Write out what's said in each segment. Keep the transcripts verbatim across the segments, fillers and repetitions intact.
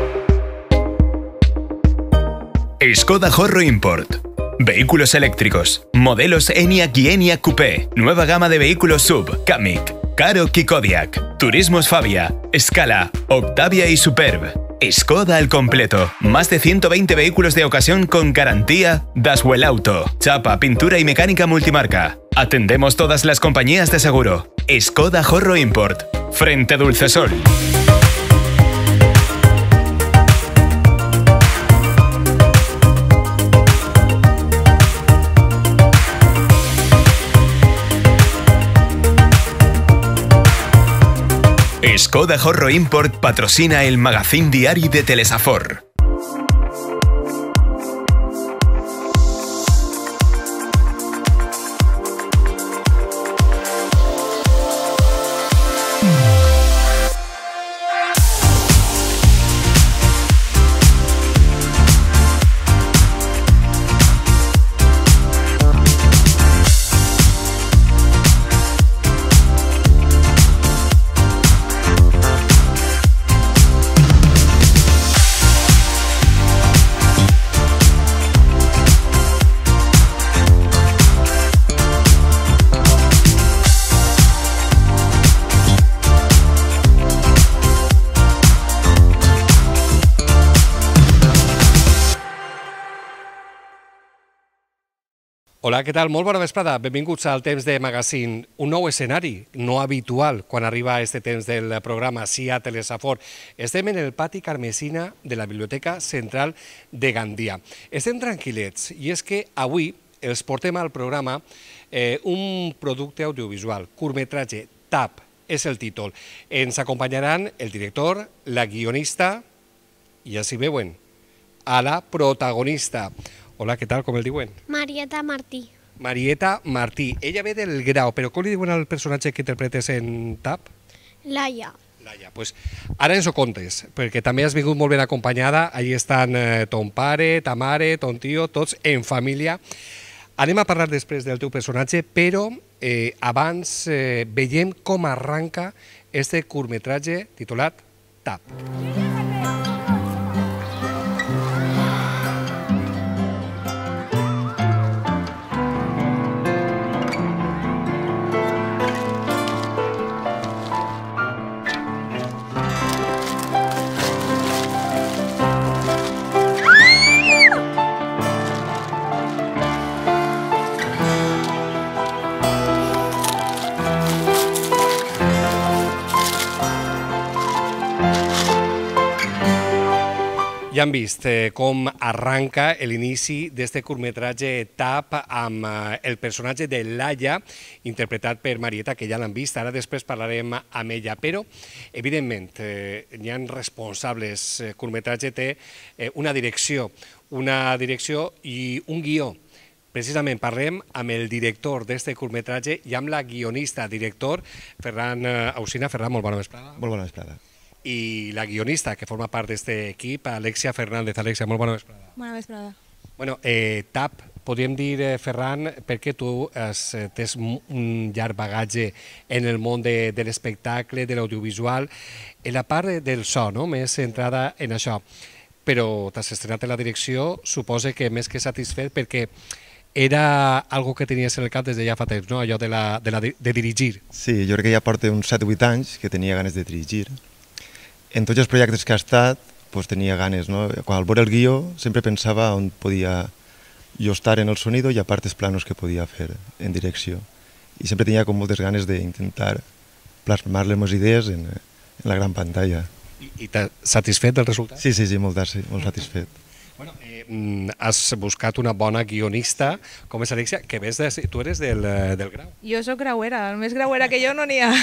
Skoda Horro Import. Vehículos eléctricos. Modelos Enyaq y Enyaq Coupé. Nueva gama de vehículos sub. Kamiq, Karoq y Kodiaq. Turismos Fabia, Scala, Octavia y Superb. Skoda al completo. Más de ciento veinte vehículos de ocasión con garantía Daswell Auto. Chapa, pintura y mecánica multimarca. Atendemos todas las compañías de seguro. Skoda Horro Import. Frente Dulcesol. Skoda Horro Import patrocina el magazín diari de Telesafor. Hola, què tal? Molt bona vesprada. Benvinguts al temps de magazín. Un nou escenari, no habitual, quan arriba a este temps del programa, sí a Telesafor. Estem en el pati Carmesina de la Biblioteca Central de Gandia. Estem tranquil·lets, i és que avui els portem al programa eh, un producte audiovisual, curtmetratge, TAP, és el títol. Ens acompanyaran el director, la guionista, i ja s'hi veuen, a la protagonista. Hola, què tal? Com el diuen? Marieta Martí. Marieta Martí. Ella ve del Grau, però com li diuen al personatge que interpretes en TAP? Laia. Laia, doncs ara ens ho contes, perquè també has vingut molt ben acompanyada. Allí estan eh, ton pare, ta mare, ton tio, tots en família. Anem a parlar després del teu personatge, però eh, abans eh, veiem com arranca este curtmetratge titulat TAP. Ja hem vist eh, com arranca l'inici d'este curtmetratge TAP amb eh, el personatge de Laia, interpretat per Marieta, que ja l'han vist, ara després parlarem amb ella, però evidentment eh, hi ha responsables, eh, curtmetratge té eh, una direcció, una direcció i un guió. Precisament parlem amb el director d'este curtmetratge i amb la guionista, director, Ferran Ausina. Ferran, molt bona vesprada. Molt bona vesprada. I la guionista, que forma part d'aquest equip, Alexia Fernández. Alexia, molt bona vesprada. Bona vesprada. Bueno, eh, TAP, podríem dir, eh, Ferran, perquè tu has, eh, tens un llarg bagatge en el món de, de l'espectacle, de l'audiovisual, en la part del so, no?, més centrada en això. Però t'has estrenat en la direcció, suposo que més que satisfet, perquè era algo que tenies en el cap des de ja fa temps, no?, allò de, la, de, la, de dirigir. Sí, jo crec que ja porta uns set o vuit anys que tenia ganes de dirigir. En tots els projectes que ha estat, doncs tenia ganes, no? Quan al veure el guió sempre pensava on podia jo estar en el sonido i a part els planos que podia fer en direcció. I sempre tenia com moltes ganes d'intentar plasmar les meves idees en, en la gran pantalla. I, i t'has satisfet del resultat? Sí, sí, sí, molt, sí, molt satisfet. Bueno, eh, has buscat una bona guionista, com és Alexia, que ves de, tu eres del, del Grau. Jo sóc grauera, el més grauera que jo no n'hi ha.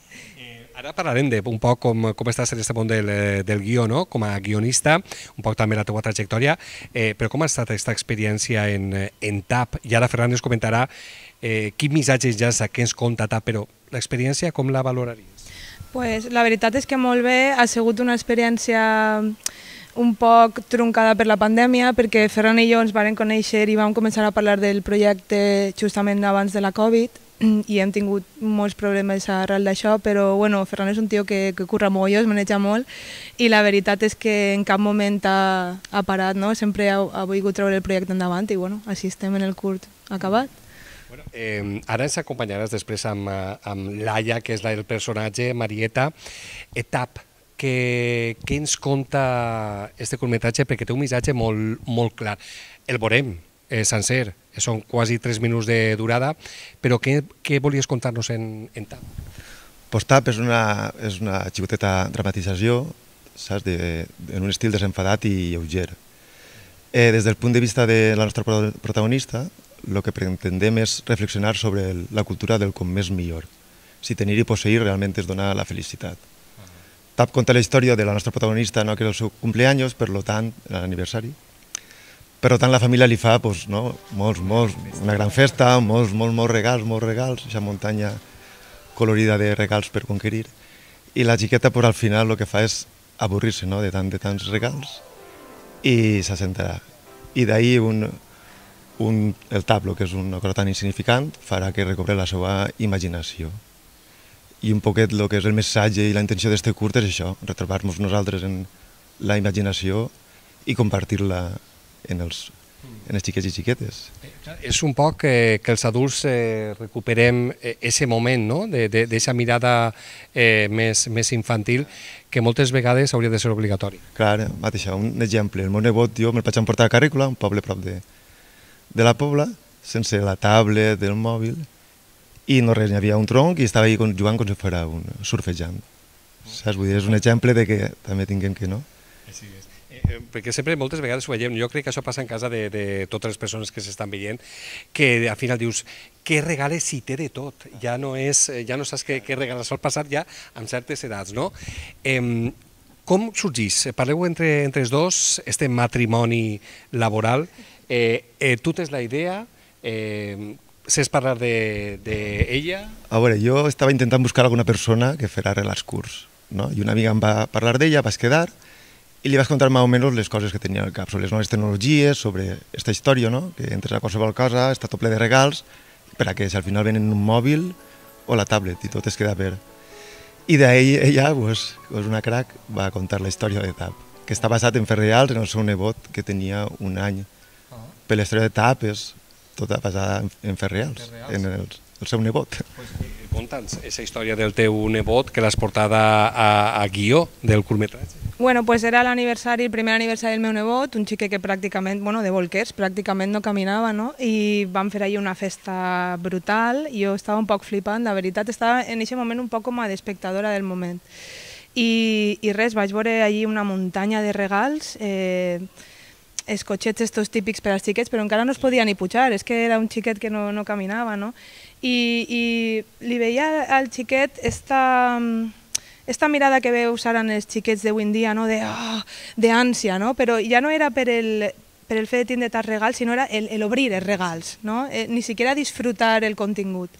Ara parlarem de un poc com, com estàs en aquest món del, del guió, no?, com a guionista, un poc també la teva trajectòria, eh, però com ha estat aquesta experiència en, en TAP? I ara Ferran ens comentarà eh, quin missatge ja és que ens conta TAP, però l'experiència com la valoraries? Pues, la veritat és que molt bé, ha sigut una experiència un poc truncada per la pandèmia, perquè Ferran i jo ens vam conèixer i vam començar a parlar del projecte justament abans de la Covid, i hem tingut molts problemes arrel d'això, però bueno, Ferran és un tio que, que curra mogolló, es maneja molt, i la veritat és que en cap moment ha, ha parat, no? Sempre ha, ha volgut treure el projecte endavant i bueno, així estem en el curt acabat. Bueno, eh, ara ens acompanyaràs després amb, amb Laia, que és la, el personatge, Marieta. Etap, què, què ens conta este curtmetratge? Perquè té un missatge molt, molt clar. El veurem eh, sencer, són quasi tres minuts de durada, però què, què volies contar-nos en, en Tap? Pues Tap és una, és una xicoteta dramatització, saps, de, en un estil desenfadat i lleuger. Eh, des del punt de vista de la nostra protagonista, el que pretendem és reflexionar sobre el, la cultura del com més millor. Si tenir i posseir realment és donar la felicitat. Tap conta la història de la nostra protagonista, no, que és el seu cumpleaños, per lo tant, l'aniversari. Per tant, la família li fa pues, no, molts, molts, una gran festa, molts, molts, molts regals, molts regals, aquesta muntanya colorida de regals per conquerir. I la xiqueta, pues, al final, el que fa és avorrir-se, no, de, tant, de tants regals i s'assentarà. I d'ahir un, un, el tablo, que és una cosa tan insignificant, farà que recobre la seva imaginació. I un poquet el que és el missatge i la intenció d'este curt és això, retrobar-nos nosaltres en la imaginació i compartir-la en els, en els xiquets i xiquetes. És un poc eh, que els adults eh, recuperem aquest moment, no? D'aquesta mirada eh, més, més infantil que moltes vegades hauria de ser obligatori. Clar, mateixa, un exemple. El meu nebot, jo me'l vaig emportar a Carrícola, un poble prop de, de la Pobla, sense la tablet, el mòbil, i no res, n'hi havia un tronc i estava ahí jugant com si fos un surfejant. Saps? Vull dir, és un exemple de que també tinguem que no. Així és. Perquè sempre moltes vegades ho veiem, jo crec que això passa en casa de, de totes les persones que s'estan veient, que al final dius, què regales si té de tot? Ja no, és, ja no saps què, què regales, sol passar ja amb certes edats, no? Eh, com sorgís? Parleu entre, entre els dos, este matrimoni laboral, eh, eh, tu tens la idea, eh, saps parlar d'ella? De, a veure, jo estava intentant buscar alguna persona que fera relats curts, no? I una amiga em va parlar d'ella, vas quedar, i li vaig contar més o menys les coses que tenia al cap, sobre les noves tecnologies, sobre aquesta història, no? Que entres a qualsevol cosa, està tot ple de regals, per a que si al final venen un mòbil o la tablet, i tot es queda per... I d'ahir ella, pues, pues una crac, va contar la història de Tap, que està basat en fets reals, en el seu nebot, que tenia un any. Per la història de Tap és tota basada en fets reals, en el, el seu nebot. Conta'ns aquesta història del teu nebot, que l'has portada a, a guió del curtmetratge. Bueno, pues era l'aniversari, el primer aniversari del meu nebot, un xique que pràcticament, bueno, de bolquers, pràcticament no caminava, no? I vam fer allà una festa brutal, i jo estava un poc flipant, la veritat, estava en aquest moment un poc com a d'espectadora del moment. I, i res, vaig veure allí una muntanya de regals, eh, els cotxets estos típics per als xiquets, però encara no es podia ni pujar, és que era un xiquet que no, no caminava, no? I, i li veia al xiquet esta... Esta mirada que veus ara en els xiquets d'avui en dia, no? de oh, d'ànsia, no? Però ja no era per el, per el fet de tindre tants regals, sinó era el, el obrir els regals, no? Eh, ni siquiera disfrutar el contingut.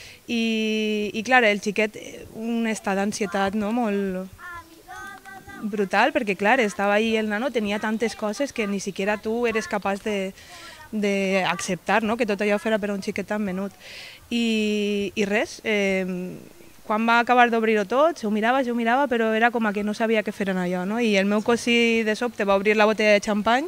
I, i clar, el xiquet, un estat d'ansietat, no? Molt brutal, perquè clar, estava ahí el nano, tenia tantes coses que ni siquiera tu eres capaç de d'acceptar, no? Que tot allò fera per a un xiquet tan menut. I, i res, eh, quan va acabar d'obrir-ho tot, se ho mirava, se ho mirava, però era com que no sabia què fer en allò, no? I el meu cosí de sobte va obrir la botella de xampany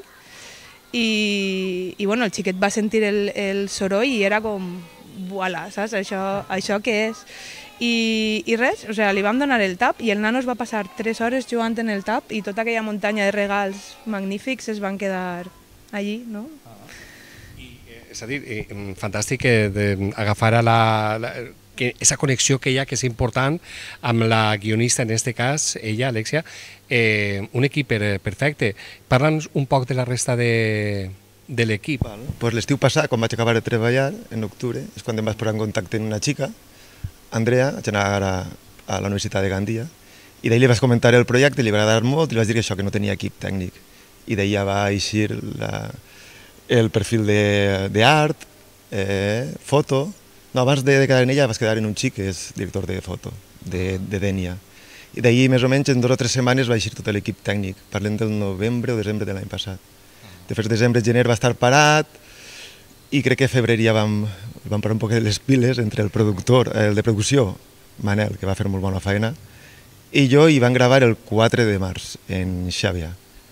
i, i bueno, el xiquet va sentir el, el soroll i era com, voilà, saps? Això, això què és? I, i res, o sigui, li vam donar el tap i el nano es va passar tres hores jugant en el tap i tota aquella muntanya de regals magnífics es van quedar allí, no? I, és a dir, fantàstic agafar a la... la que esa connexió que hi ha, que és important, amb la guionista, en aquest cas, ella, Alexia, eh, un equip perfecte. Parla'ns un poc de la resta de, de l'equip. Pues l'estiu passat, quan vaig acabar de treballar, en octubre, és quan em vaig posar en contacte amb una xica, Andrea, vaig anar a, a la Universitat de Gandia, i d'ahir li vaig comentar el projecte, li va agradar molt, i li vaig dir que això, que no tenia equip tècnic. I d'ahir va eixir la, el perfil d'art, eh, foto. No, abans de quedar en ella vas quedar en un xic que és director de foto, de, de Dènia. I d'ahir, més o menys, en dues o tres setmanes va eixir tot l'equip tècnic. Parlem del novembre o desembre de l'any passat. De fet, desembre, gener va estar parat i crec que a febrer ja vam, vam parar un poc les piles entre el productor, el de producció, Manel, que va fer molt bona feina, i jo, i van gravar el quatre de març en Xàbia.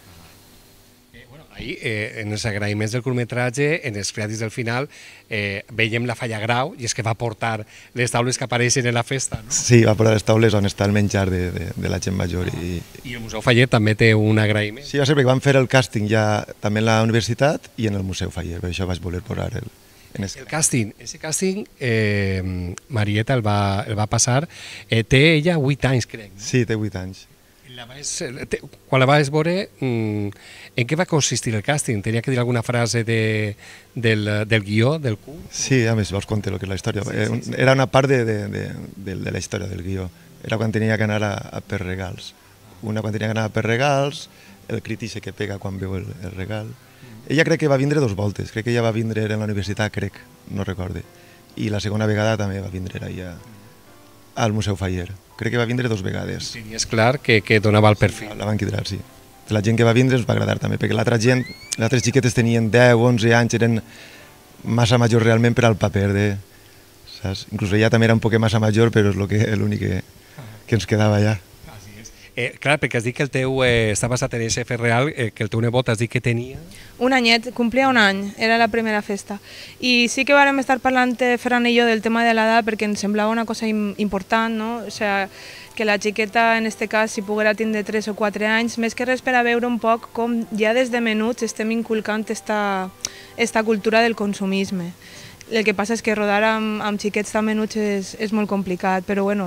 Ahir, eh, en els agraïments del curtmetratge, en els crèdits del final, eh, veiem la Falla Grau, i és que va portar les taules que apareixen en la festa, no? Sí, va portar les taules on està el menjar de, de, de la gent major. I, I el Museu Faller també té un agraïment. sí, va ser perquè van fer el càsting ja també en la universitat i en el Museu Faller, per això vaig voler posar el... En el càsting, ese càsting, eh, Marieta el va, el va passar, eh, té ella vuit anys, crec. No? Sí, té vuit anys. La vas, te, quan la vas veure, mm, en què va consistir el càsting? Tenia que dir alguna frase de, del, del guió, del curs? Sí, a més, vols contar el que és la història. Sí, sí, sí. Era una part de, de, de, de, de la història del guió. Era quan tenia que anar a, a per regals. Una quan tenia que anar a per regals, el crític que pega quan veu el, el regal. Ella crec que va vindre dos voltes. Crec que ella va vindre en la universitat, crec, no recorde. I la segona vegada també va vindre allà al Museu Faller. Crec que va vindre dos vegades. I tenies clar que, que donava el perfil. Sí, la van quedar, sí. La gent que va vindre ens va agradar també, perquè l'altra gent, les altres xiquetes tenien deu, onze anys, eren massa majors realment per al paper de... Saps? Inclús ella també era un poc massa major, però és l'únic que, que ens quedava allà. Eh, clar, perquè has dit que el teu eh, està basat en aquest fet real, eh, que el teu nebot has dit que tenia... Un anyet, complia un any, era la primera festa. I sí que vàrem estar parlant, Ferran i jo, del tema de l'edat, perquè ens semblava una cosa important, no? O sea, que la xiqueta, en este cas, si poguera tindre tres o quatre anys, més que res per a veure un poc com ja des de menuts estem inculcant esta, esta cultura del consumisme. El que passa és que rodar amb, amb xiquets tan menuts és, és molt complicat, però bueno...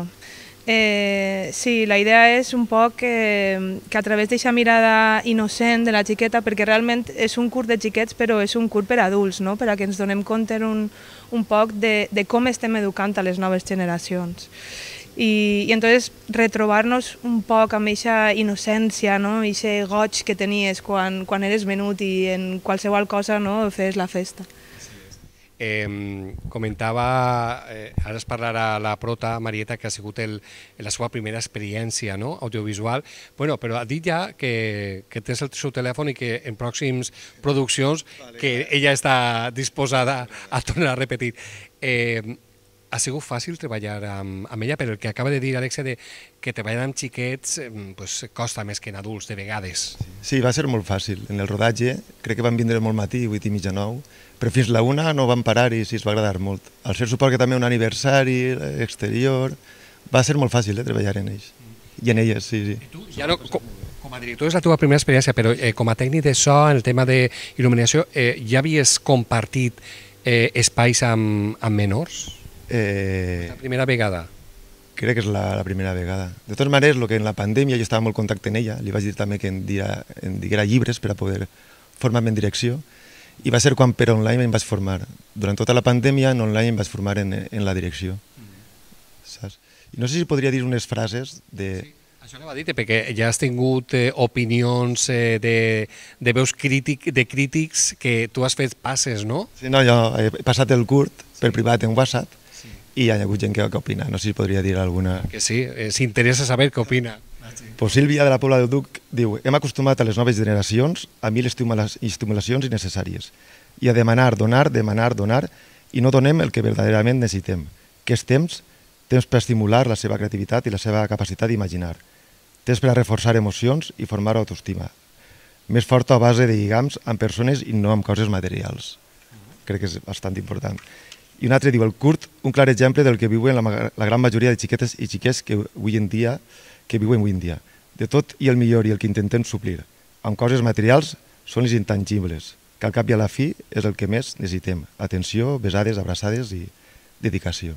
Eh, sí, la idea és un poc que, que a través d'aquesta mirada innocent de la xiqueta, perquè realment és un curt de xiquets però és un curt per adults, no? Per a que ens donem compte un, un poc de, de com estem educant a les noves generacions. I, i entonces retrobar-nos un poc amb aquesta innocència, no? Aquest goig que tenies quan, quan eres menut i en qualsevol cosa no? Fes la festa. Eh, comentava, eh, ara es parlarà la prota, Marieta, que ha sigut el, la seva primera experiència, no? Audiovisual, bueno, però ha dit ja que, que tens el seu telèfon i que en pròxims produccions vale, que ella està disposada a tornar a repetir. Eh, ha sigut fàcil treballar amb, amb ella, però el que acaba de dir Alexia, de, que treballar amb xiquets pues, costa més que en adults, de vegades. Sí, va ser molt fàcil. En el rodatge, crec que van vindre molt matí, vuit i mitja, nou, però fins la una no van parar i sí, es va agradar molt. Al ser suport que també un aniversari exterior, va ser molt fàcil eh, treballar en ells. I en elles, sí, sí. I tu, ja no, com, com a director és la teva primera experiència, però eh, com a tècnic de so, en el tema d'il·luminació, eh, ja havies compartit eh, espais amb, amb menors? Eh, la primera vegada? Crec que és la, la primera vegada. De totes maneres, lo que en la pandèmia jo estava molt en contacte amb ella, li vaig dir també que em, dira, em diguera llibres per a poder formar-me en direcció, i va ser quan per online em vaig formar. Durant tota la pandèmia en online em vaig formar en, en la direcció. Saps? I no sé si podria dir unes frases de... Sí. Això anava a dir, perquè ja has tingut eh, opinions eh, de, de veus crític, de crítics que tu has fet passes, no? Sí, no, jo he passat el curt per privat en WhatsApp sí. I hi ha hagut gent que, que opina. No sé si podria dir alguna... Que sí, eh, s'interessa saber què opina. Pues Sílvia de la Pobla del Duc diu: hem acostumat a les noves generacions a mil estimulacions innecessàries i a demanar, donar, demanar, donar i no donem el que verdaderament necessitem, que és temps, temps per estimular la seva creativitat i la seva capacitat d'imaginar, temps per a reforçar emocions i formar autoestima, més forta a base de lligams amb persones i no amb coses materials. Crec que és bastant important. I un altre diu: el curt, un clar exemple del que viuen la, la gran majoria de xiquetes i xiquets que avui en dia que viuen avui en dia. De tot i el millor i el que intentem suplir amb coses materials són les intangibles, que al cap i a la fi és el que més necessitem. Atenció, besades, abraçades i dedicació.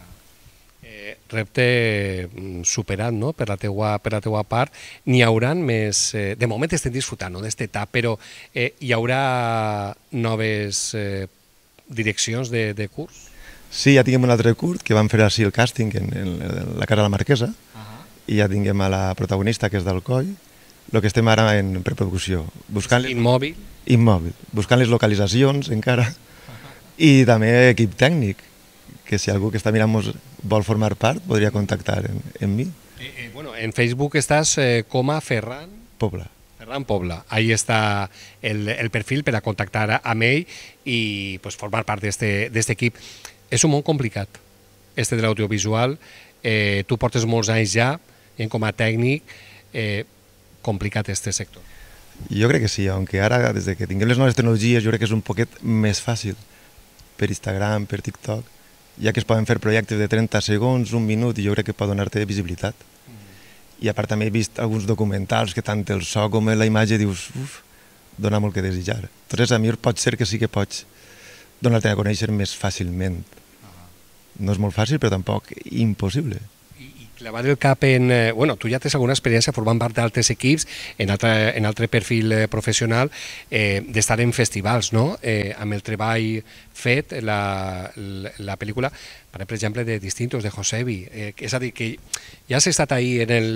Eh, repte superat, no?, per la teua, per la teua part. N'hi haurà més... Eh, de moment estem disfrutant no, d'aquesta etapa, però eh, hi haurà noves eh, direccions de, de curs? Sí, ja tinguem un altre curt, que vam fer així el càsting en, en la Casa de la Marquesa, i ja tinguem a la protagonista, que és d'Alcoi, el que estem ara en preproducció. Buscant Immòbil? Immòbil, buscant les localitzacions encara, i també equip tècnic, que si algú que està mirant-nos vol formar part, podria contactar en, en mi. Eh, eh, bueno, en Facebook estàs eh, com a Ferran Pobla. Ferran Pobla, ahí está el, el perfil per a contactar amb ell i pues, formar part d'aquest equip. És un món complicat, este de l'audiovisual. Eh, tu portes molts anys ja, i com a tècnic, eh, complicat este sector. Jo crec que sí, aunque ara, des que tinguem les noves tecnologies, jo crec que és un poquet més fàcil per Instagram, per TikTok, ja que es poden fer projectes de trenta segons, un minut, i jo crec que pot donar-te visibilitat. I a part també he vist alguns documentals que tant el so com la imatge dius, uf, dona molt que desitjar. Entonces a mi pot ser que sí que pots donar-te a conèixer més fàcilment. No és molt fàcil, però tampoc impossible. I clavar el cap en... Eh, bueno, tu ja tens alguna experiència formant part d'altres equips, en altre, en altre perfil eh, professional, eh, d'estar en festivals, no? Eh, amb el treball fet, la, la, la pel·lícula, per exemple, de Distintos, de Josebi. Eh, és a dir, que ja has estat ahí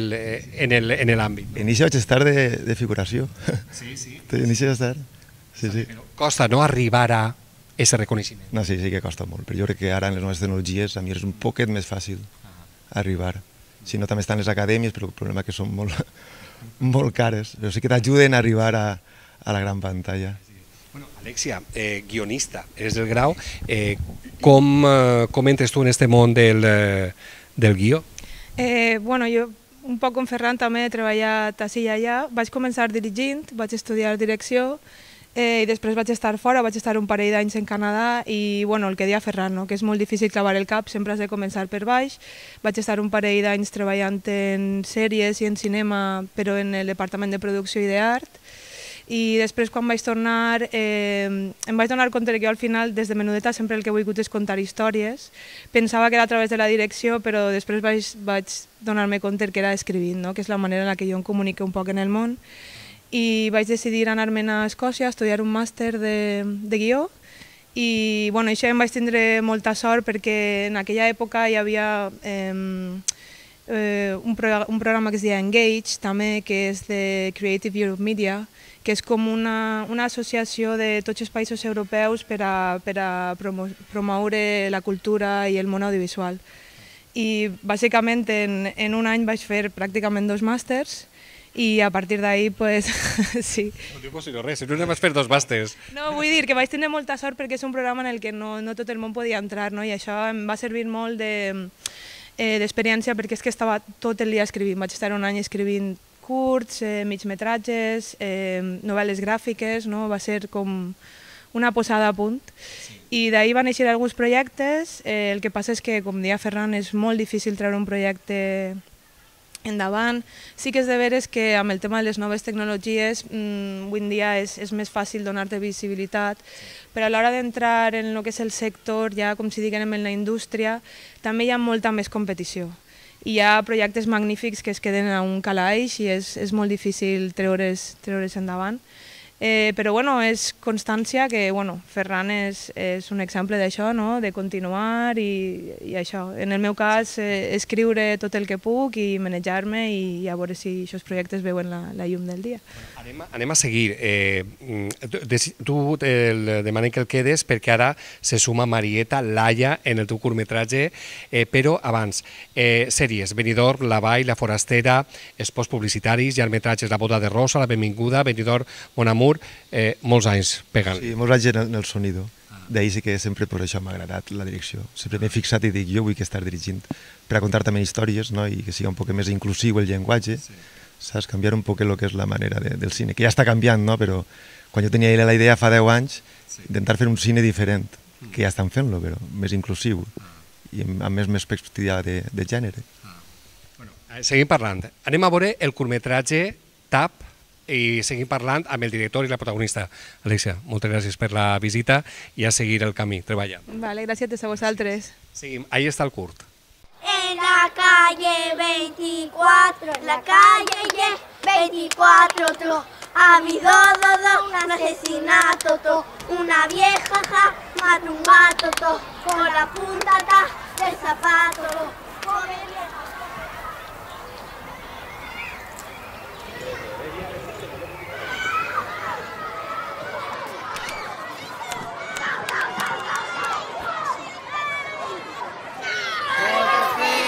en l'àmbit. En això vaig estar de, de figuració. Sí, sí. En això vaig estar. Sí, sí. Costa no arribar a ese reconeixement. No, sí, sí que costa molt, però jo crec que ara en les noves tecnologies a mi és un poquet més fàcil arribar. Si no, també estan les acadèmies, però el problema és que són molt, molt cares, però sí que t'ajuden a arribar a, a la gran pantalla. Bueno, Alexia, eh, guionista, eres del grau. Eh, com, eh, com entres tu en este món del, eh, del guió? Eh, bueno, jo un poc com Ferran també he treballat ací i allà. Vaig començar dirigint, vaig estudiar direcció, Eh, i després vaig estar fora, vaig estar un parell d'anys en Canadà i bueno, el que deia Ferran, no? Que és molt difícil clavar el cap, sempre has de començar per baix. Vaig estar un parell d'anys treballant en sèries i en cinema, però en el departament de producció i d'art. I després quan vaig tornar eh, em vaig donar compte que jo al final des de menudeta sempre el que he volgut és contar històries. Pensava que era a través de la direcció, però després vaig, vaig donar-me compte que era escrivint, no? Que és la manera en la que jo em comunico un poc en el món. I vaig decidir anar-me'n a Escòcia a estudiar un màster de, de guió i bueno, això em vaig tindre molta sort perquè en aquella època hi havia eh, eh, un, pro un programa que es deia Engage també, que és de Creative Europe Media, que és com una, una associació de tots els països europeus per a, per a promo promoure la cultura i el món audiovisual. I bàsicament en, en un any vaig fer pràcticament dos màsters i a partir d'ahí, pues, sí. No diu si no res, si no anem a fer dos màsters. No, vull dir que vaig tenir molta sort perquè és un programa en el que no, no tot el món podia entrar, no? I això em va servir molt d'experiència de, eh, perquè és que estava tot el dia escrivint. Vaig estar un any escrivint curts, eh, migmetratges, eh, novel·les gràfiques, no? Va ser com una posada a punt. Sí. I d'ahir van néixer alguns projectes, eh, el que passa és que, com deia Ferran, és molt difícil treure un projecte endavant. Sí que és de veres que amb el tema de les noves tecnologies mmm, avui en dia és, és més fàcil donar-te visibilitat, però a l'hora d'entrar en el que és el sector, ja com si diguem en la indústria, també hi ha molta més competició. I hi ha projectes magnífics que es queden a un calaix i és, és molt difícil treure's, treure's endavant. Eh, però bueno, és constància que bueno, Ferran és, és un exemple d'això, no? De continuar i, i això. En el meu cas, eh, escriure tot el que puc i manejar-me i a veure si aquests projectes veuen la, la llum del dia. Anem a, anem a seguir. Eh, tu el demanem que el quedes perquè ara se suma Marieta Laia en el teu curtmetratge, eh, però abans, eh, sèries, Benidorm, La Vall, La Forastera, espots publicitaris, llargmetratges, La boda de Rosa, La benvinguda, Benidorm, Mon Amour, eh, molts anys pegant. Sí, molts anys en el sonido. D'ahir sí que sempre per això m'ha agradat la direcció. Sempre m'he fixat i dic, jo vull que estar dirigint per a contar també històries, no? I que sigui un poc més inclusiu el llenguatge, sí. Saps? Canviar un poc el que és la manera de, del cine, que ja està canviant, no? Però quan jo tenia la idea fa deu anys, sí. Intentar fer un cine diferent, que ja estan fent-lo, però més inclusiu i amb més, més perspectiva de, de gènere. Ah. Bueno, seguim parlant. Anem a veure el curtmetratge Tap i seguim parlant amb el director i la protagonista. Alexia, moltes gràcies per la visita i a seguir el camí, treballant. Vale, gràcies a vosaltres. Seguim, ahí està el curt. En la calle veinticuatro, en la calle veinticuatro, tro, ha habido do, do, un asesinato, to, una vieja ja, mata un gato, to, con la punta ta, del zapato, to, pobre vieja.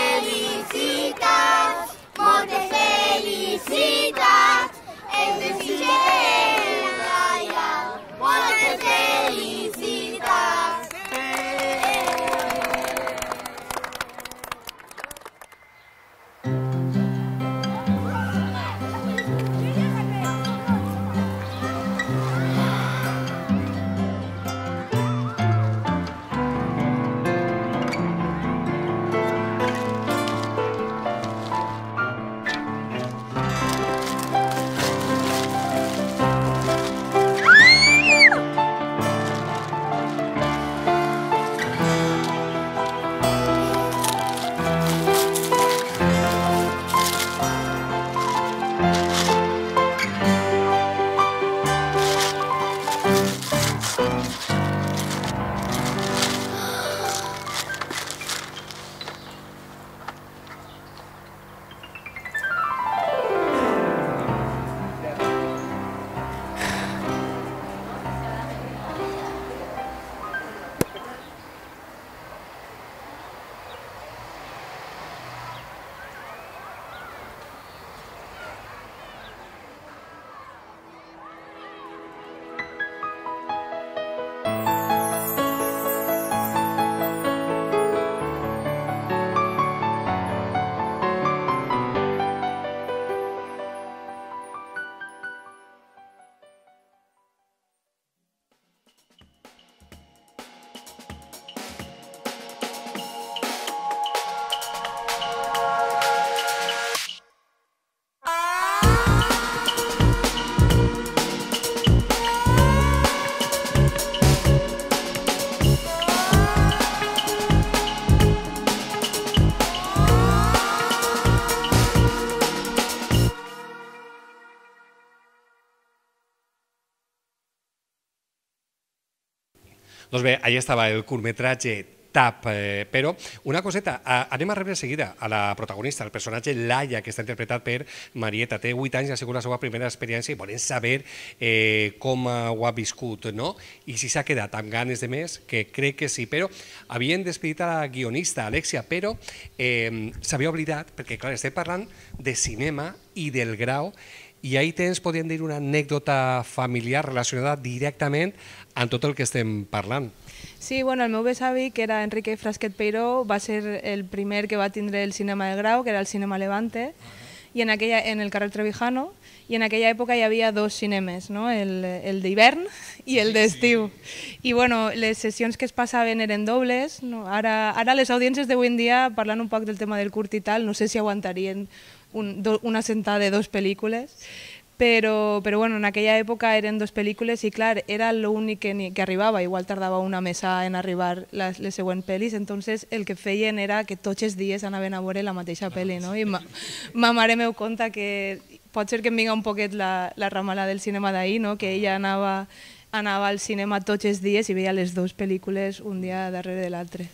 Moltes felicitats, moltes felicitats, el desig Doncs bé, allà estava el curtmetratge Tap, eh, però una coseta, a, anem a rebre de seguida a la protagonista, el personatge Laia, que està interpretat per Marieta. Té vuit anys i ha sigut la seva primera experiència i volem saber eh, com ho ha viscut, no? I si s'ha quedat amb ganes de més, que crec que sí, però havien despedit a la guionista, Alexia, però eh, s'havia oblidat, perquè clar, estem parlant de cinema i del Grau, i ahir tens, podríem dir, una anècdota familiar relacionada directament amb tot el que estem parlant. Sí, bueno, el meu besavi, que era Enrique Frasquet Peiró, va ser el primer que va tindre el cinema del Grau, que era el Cinema Levante, i en, aquella, en el carrer Trevijano, i en aquella època hi havia dos cinemes, no? el, el d'hivern i el d'estiu. I bueno, les sessions que es passaven eren dobles. No? Ara, ara les audiències d'avui en dia, parlant un poc del tema del curt i tal, no sé si aguantarien un, do, una sentada de dos pel·lícules, però, però bueno, en aquella època eren dues pel·lícules i clar, era l'únic que, que arribava, igual tardava una mesa en arribar les, les següents pel·lis, entonces el que feien era que tots els dies anaven a veure la mateixa pel·li, no? I ma, ma mare m'ho conta que pot ser que em vinga un poquet la, la ramala del cinema d'ahir, no? Que ella anava, anava al cinema tots els dies i veia les dues pel·lícules un dia darrere de l'altre.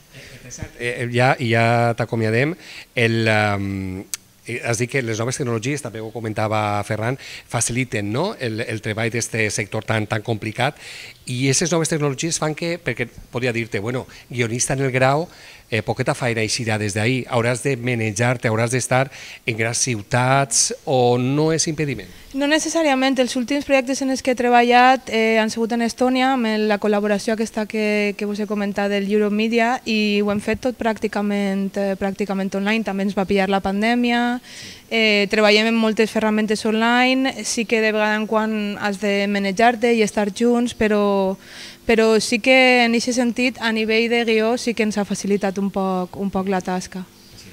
Eh, ja ja t'acomiadem. El... Um... Has dit que les noves tecnologies, també ho comentava Ferran, faciliten, no? el, el treball d'aquest sector tan, tan complicat, i aquestes noves tecnologies fan que, perquè podria dir-te, bueno, guionista en el Grau, eh, poqueta feina eixirà des d'ahir, hauràs de manejar-te, hauràs d'estar en grans ciutats, o no és impediment? No necessàriament. Els últims projectes en els que he treballat eh, han sigut en Estònia, amb la col·laboració aquesta que, que us he comentat del Euromedia, i ho hem fet tot pràcticament, eh, pràcticament online. També ens va pillar la pandèmia, eh, treballem en moltes ferramentes online, sí que de vegada en quan has de manejar-te i estar junts, però, però sí que en aquest sentit, a nivell de guió, sí que ens ha facilitat un poc, un poc la tasca.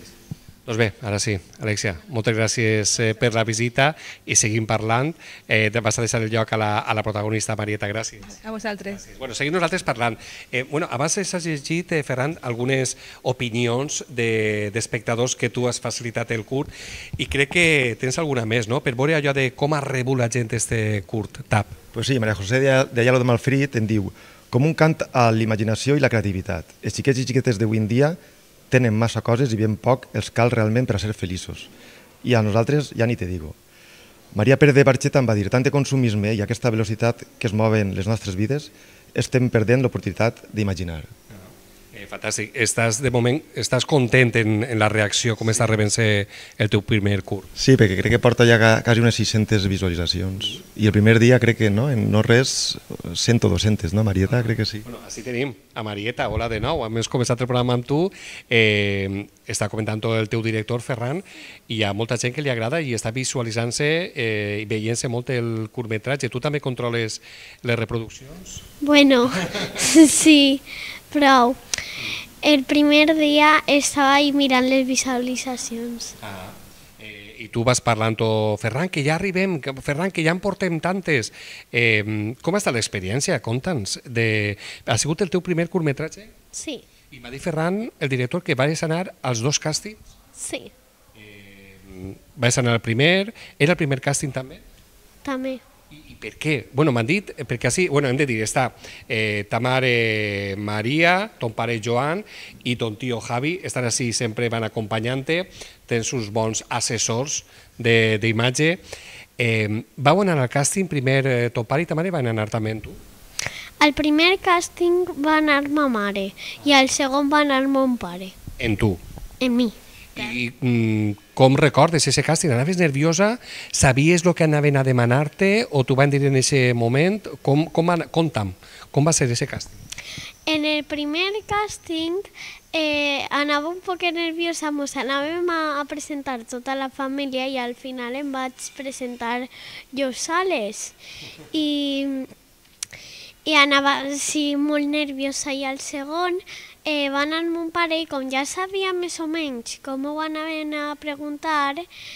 Doncs bé, ara sí, Alexia, moltes gràcies eh, per la visita i seguim parlant. Eh, vas a deixar el lloc a la, a la protagonista Marieta, gràcies. A vosaltres. Gràcies. Bueno, seguim nosaltres parlant. Eh, bueno, abans has llegit, eh, Ferran, algunes opinions d'espectadors de, que tu has facilitat el curt i crec que tens alguna més, no? Per veure allò de com ha rebut la gent este curt, Tap. Pues sí, Maria José de Ayala de Malfrit en diu com un cant a la imaginació i la creativitat. Els xiquets i xiquetes d'avui en dia tenen massa coses i ben poc els cal realment per a ser feliços. I a nosaltres ja ni te digo. Maria Pérez de Barxeta em va dir tant de consumisme i aquesta velocitat que es mouen les nostres vides, estem perdent l'oportunitat d'imaginar. Eh, fantàstic. Estàs, de moment, estàs content en, en la reacció, com està rebent-se el teu primer curt? Sí, perquè crec que porta ja quasi unes sis-centes visualitzacions. I el primer dia crec que no, en no res, cent o dos-centes, no, Marieta? Crec que sí. Bueno, així tenim a Marieta, hola de nou. Hem començat el programa amb tu, eh, està comentant tot el teu director, Ferran, i hi ha molta gent que li agrada i està visualitzant-se eh, i veient-se molt el curtmetratge. Tu també controles les reproduccions? Bueno, sí, prou. El primer dia estava ahí mirant les visualitzacions. Ah. Eh, I tu vas parlant, Ferran, que ja arribem, que, Ferran, que ja en portem tantes. Eh, com ha estat l'experiència? Conta'ns. De... Ha sigut el teu primer curtmetratge? Sí. I m'ha dit Ferran, el director, que vas anar als dos càstings? Sí. Eh, vas anar al primer, era el primer càsting també? També. I, i per què? Bueno, m'han dit, perquè així, bueno, hem de dir, està eh, ta mare Maria, ton pare Joan i ton tio Javi, estan així, sempre van acompanyant-te, tens uns bons assessors d'imatge. Eh, vau anar al càsting, primer eh, ton pare i ta mare van anar també amb tu? Al primer càsting va anar ma mare i al segon va anar mon pare. En tu? En mi. I mm, com recordes ese càsting? Anaves nerviosa? Sabies el que anaven a demanar-te o t'ho van dir en ese moment? Com, com, conta'm, com va ser ese càsting? En el primer càsting eh, anava un poc nerviosa, mos anàvem a, a presentar tota la família i al final em vaig presentar jo soles. I, i anava sí, molt nerviosa i al segon Eh, va anar mon pare i com ja sabia més o menys com ho anaven a preguntar,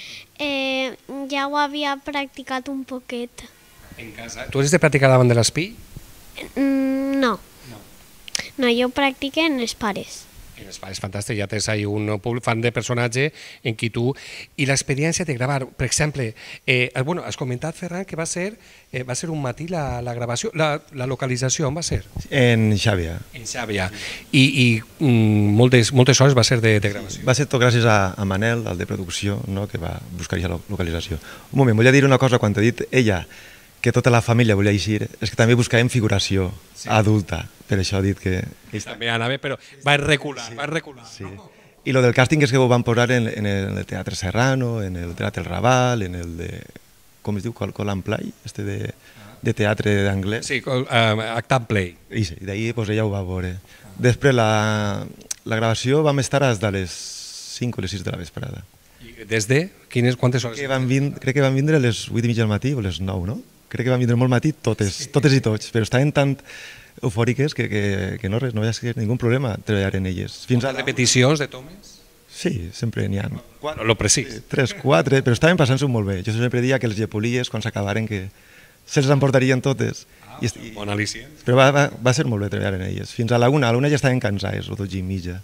eh, ja ho havia practicat un poquet. En casa? Tu has de practicar davant de l'espill? Mm, no. no. No, jo practiqué en els pares. És fantàstic, ja tens ahí un fan de personatge en qui tu... I l'experiència de gravar, per exemple, eh, bueno, has comentat, Ferran, que va ser, eh, va ser un matí la, la gravació, la, la localització, on va ser? En Xàbia. En Xàbia. I, i mm, moltes, moltes hores va ser de, de gravació. Va ser tot gràcies a, a Manel, el de producció, no?, que va buscar aquesta localització. Un moment, volia dir una cosa, quan t'he dit ella que tota la família volia eixir, és que també buscàvem figuració sí. adulta, per això he dit que... També anava, però va recular, sí. va recular. Sí. No? I lo del càsting és que ho van posar en, en el Teatre Serrano, en el Teatre Raval, en el de... com es diu? Call and Play, este de, de teatre d'anglès. Sí, uh, Act and Play. I sí, d'ahir pues, ella ho va veure. Després la, la gravació vam estar des de les cinc o les sis de la vesprada. I des de? Quines, quantes hores? Que van vindre, crec que van vindre a les vuit i mitja del matí o les nou, no? Crec que van vindre molt matí totes, totes i tots, però estaven tan eufòriques que, que, que no res, no hi ha ningú problema treballar en elles. Fins a repeticions de tomes? Sí, sempre n'hi ha. Bueno, lo precís. Tres, quatre, però estaven passant-s'ho molt bé. Jo sempre dia que els llepolies, quan s'acabaren, que se'ls emportarien totes. Ah, I, bon al·licient. Però va, va, va ser molt bé treballar en elles. Fins a la una, a la una ja estaven cansades, o dotze i mitja.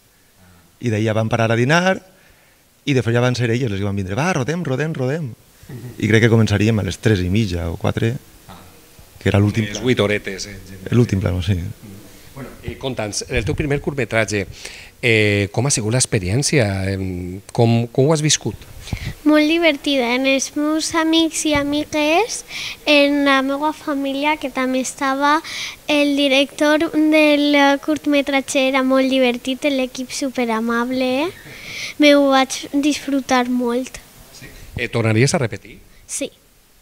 I d'ahir ja van parar a dinar, i de fet ja van ser elles les que van vindre. Va, rodem, rodem, rodem. I crec que començaríem a les tres i mitja o quatre, que era l'últim plano. Les vuit horetes. Eh, l'últim plano, sí. Bueno, eh, conta'ns, el teu primer curtmetratge, eh, com ha sigut l'experiència? Com, com ho has viscut? Molt divertida. En els meus amics i amigues, en la meva família, que també estava, el director del curtmetratge era molt divertit, l'equip superamable, me ho vaig disfrutar molt. Eh, tornaries a repetir? Sí.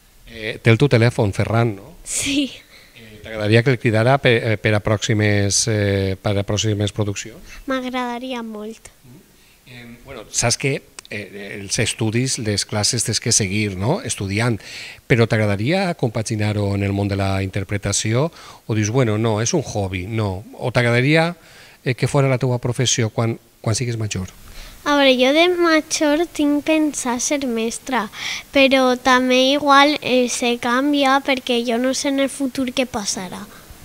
Eh, té el teu telèfon, Ferran, no? Sí. Eh, T'agradaria que el cridara per, per, a pròximes, eh, per a pròximes produccions? M'agradaria molt. Eh, bueno, saps que eh, els estudis, les classes tens que seguir, no?, estudiant, però t'agradaria compaginar-ho en el món de la interpretació o dius, bueno, no, és un hobby, no, o t'agradaria eh, que fos la teva professió quan, quan siguis major? A veure, jo de major tinc pensat ser mestra, però també igual eh, se canvia perquè jo no sé en el futur què passarà.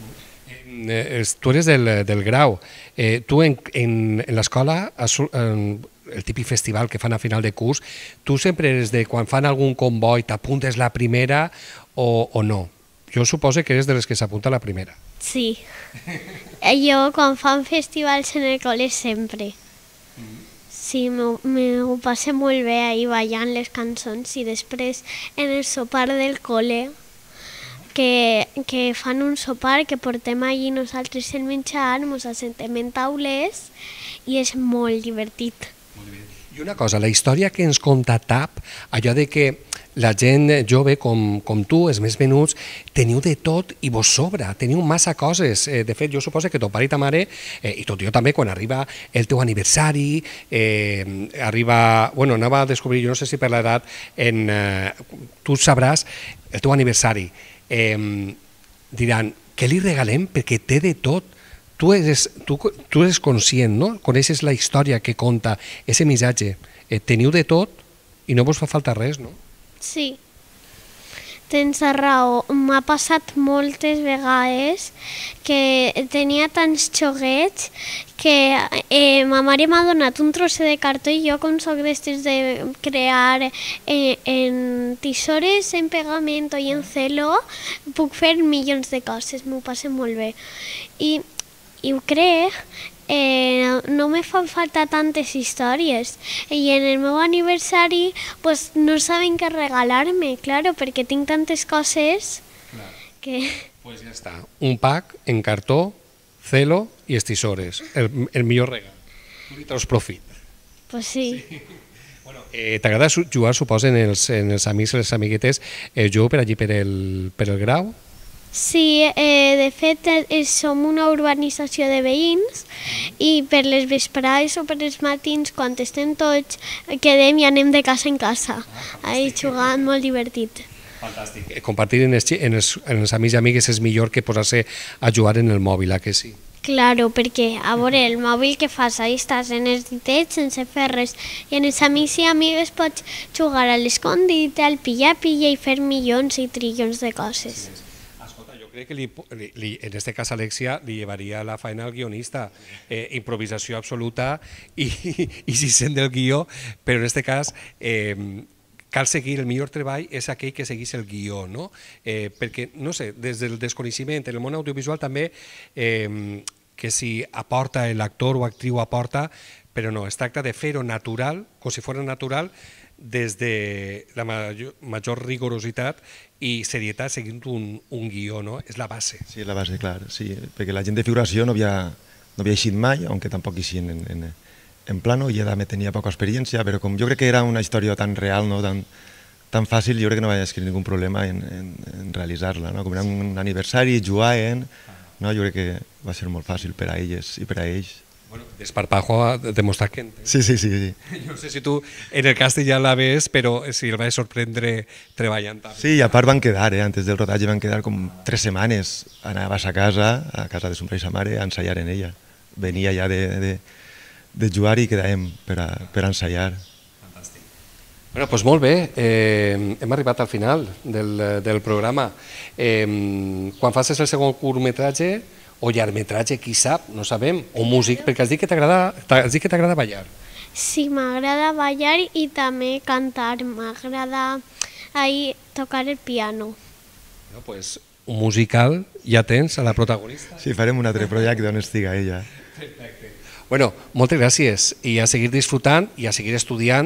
Eh, tu eres del, del grau. Eh, tu en, en, en l'escola, el típic festival que fan a final de curs, tu sempre eres de quan fan algun comboi, t'apuntes la primera o, o no? Jo suposo que eres de les que s'apunta la primera. Sí. Jo quan fan festivals en el col·le sempre. Sí, m'ho passe molt bé ahir ballant les cançons i després en el sopar del col·le que, que fan un sopar que portem allí nosaltres el menjar, ens assentem en taules i és molt divertit. I una cosa, la història que ens conta TAP, allò de que la gent jove com, com tu, els més menuts, teniu de tot i vos sobra, teniu massa coses. Eh, de fet, jo suposo que ton pare i ta mare, eh, i tot jo també, quan arriba el teu aniversari, eh, arriba... Bueno, anava a descobrir, jo no sé si per l'edat, en, eh, tu sabràs el teu aniversari. Eh, diran, què li regalem? Perquè té de tot. Tu eres, tu, tu eres conscient, no? Coneixes la història que conta, ese missatge. Eh, teniu de tot i no vos fa falta res, no? Sí, tens raó. M'ha passat moltes vegades que tenia tants xoguets que eh, ma mare m'ha donat un trosset de cartó i jo, com soc d'estes de crear eh, en tisores, en pegamento i en celo, puc fer milions de coses, m'ho passe molt bé. I, i ho crec, eh, no me fan falta tantes històries i en el meu aniversari pues, no saben què regalar-me, claro, perquè tinc tantes coses que... Pues ja està, un pack en cartó, celo i estisores, el, el millor regal. Tu li treus profit. Pues sí. sí. Bueno, eh, t'agrada jugar, suposo, en els, en els amics i les amiguetes, eh, jugo per allí per el, per el grau? Sí, eh, de fet eh, som una urbanització de veïns i per les vesprades o per els matins, quan estem tots, quedem i anem de casa en casa, ahí jugant, molt divertit. Fantàstic. Compartir en els, en, els, en els amics i amigues és millor que posar-se a jugar en el mòbil, a que sí? Claro, perquè, a veure, el mòbil que fas, ahí estàs en els ditets sense fer res, i en els amics i amigues pots jugar a l'escondite, al pilla-pilla i fer milions i trillons de coses. crec que li, li, en este cas Alexia li llevaria la feina al guionista, eh, improvisació absoluta i, i si sent del guió, però en este cas eh, cal seguir, el millor treball és aquell que seguís el guió, no? Eh, perquè, no sé, des del desconeixement, en el món audiovisual també, eh, que si aporta l'actor o actriu aporta, però no, es tracta de fer-ho natural, com si fos natural, des de la major, major rigorositat i serietat seguint un, un guió, no? És la base. Sí, la base, clar, sí, perquè la gent de figuració no havia, no havia eixit mai, aunque tampoc eixit en, en, en plano, i ella també tenia poca experiència, però com jo crec que era una història tan real, no? tan, tan fàcil, jo crec que no vaig escriure ningú problema en, en, en realitzar-la, no? Com era un aniversari, jugaven, no? Jo crec que va ser molt fàcil per a elles i per a ells. Bueno, Desparpajo ha demostrat que entén. Sí, sí, sí, sí. No sé si tu en el càsting ja la ves, però si el vaig sorprendre treballant també. Sí, i a part van quedar, eh? Antes del rodatge van quedar com tres setmanes. Anaves a casa, a casa de son país a mare, a ensaiar en ella. Venia ja de, de, de jugar i quedàvem per a, per a ensaiar. Fantàstic. Bueno, doncs molt bé, eh, hem arribat al final del, del programa. Eh, quan facis el segon curtmetratge, o llargmetratge, qui sap, no sabem, o músic, perquè has dit que t'agrada ballar. Sí, m'agrada ballar i també cantar, m'agrada ahí tocar el piano. No, pues, un musical ja tens a la protagonista. Sí, farem un altre projecte on estiga ella. Perfecte. Bueno, moltes gràcies i a seguir disfrutant i a seguir estudiant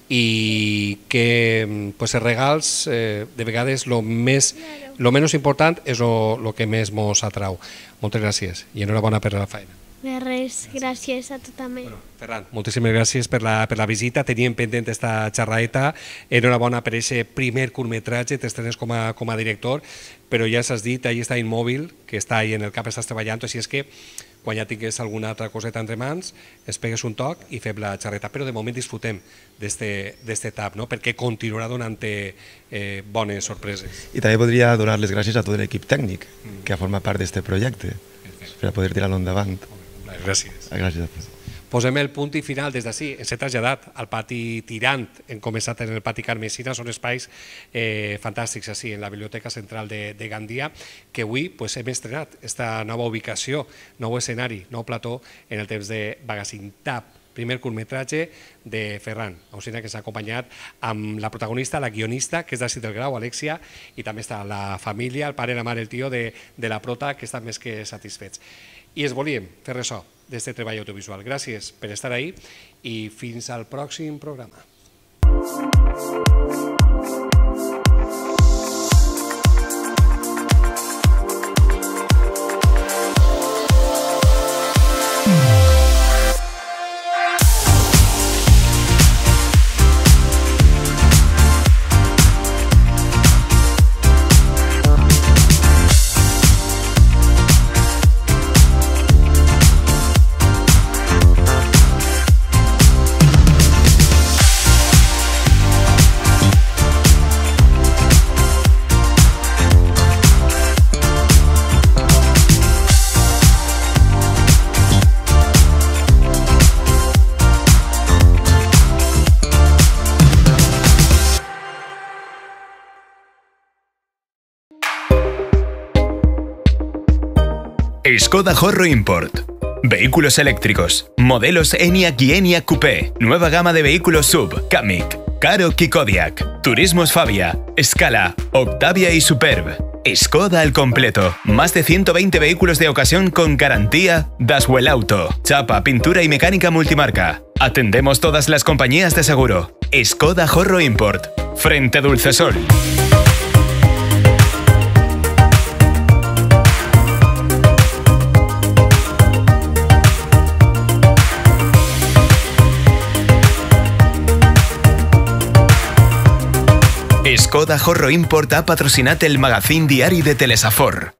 i que pues, els regals eh, de vegades lo més lo menys important és el que més ens atrau. Moltes gràcies i enhorabona per la feina. De res, gràcies a tu també. Bueno, Ferran, moltíssimes gràcies per la, per la visita, teníem pendent esta xerraeta, enhorabona per aquest primer curtmetratge, t'estrenes com, a, com a director, però ja s'has dit, ahí està Immòbil, que està ahí en el cap, estàs treballant, així és que quan ja tingués alguna altra coseta entre mans, es pegues un toc i fem la xerreta. Però de moment disfrutem d'aquesta etapa, no? Perquè continuarà donant-te eh, bones sorpreses. I també podria donar les gràcies a tot l'equip tècnic mm. que ha format part d'aquest projecte, Perfecte. Per a poder tirar-lo endavant. Gràcies. Gràcies a tots. Posem el punt i final des d'ací. Ens he traslladat al pati Tirant, hem començat en el pati Carmesina, són espais eh, fantàstics així, en la Biblioteca Central de, de Gandia, que avui pues, hem estrenat esta nova ubicació, nou escenari, nou plató en el temps de Magazine Tap, primer curtmetratge de Ferran, una que s'ha acompanyat amb la protagonista, la guionista, que és d'Ací del Grau, Alexia, i també està la família, el pare, la mare, el tio de, de la prota, que estan més que satisfets. I es volíem fer ressò d'aquest treball audiovisual. Gràcies per estar ahí i fins al pròxim programa. Skoda Horro Import. Vehículos eléctricos. Modelos Enyaq y Enyaq Coupé. Nueva gama de vehículos sub. Kamiq, Karoq y Kodiaq. Turismos Fabia, Scala, Octavia y Superb. Skoda al completo. Más de ciento veinte vehículos de ocasión con garantía Daswell Auto. Chapa, pintura y mecánica multimarca. Atendemos todas las compañías de seguro. Skoda Horro Import. Frente Dulcesol. Skoda Horro Import ha patrocinat el magazín diari de Telesafor.